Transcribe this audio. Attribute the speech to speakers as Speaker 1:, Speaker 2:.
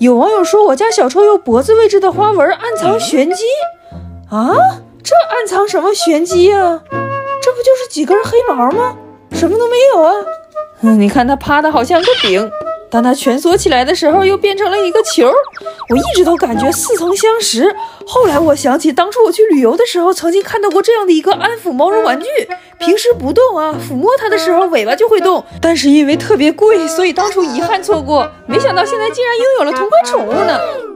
Speaker 1: 有网友说我家小臭鼬脖子位置的花纹暗藏玄机啊！这暗藏什么玄机啊？这不就是几根黑毛吗？什么都没有啊！你看它趴的好像个饼，当它蜷缩起来的时候又变成了一个球。我一直都感觉似曾相识，后来我想起当初我去旅游的时候曾经看到过这样的一个安抚毛绒玩具，平时不动啊，抚摸它的时候尾巴就会动，但是因为特别贵，所以当初遗憾错过，没想到现在竟然拥有了同款宠物呢。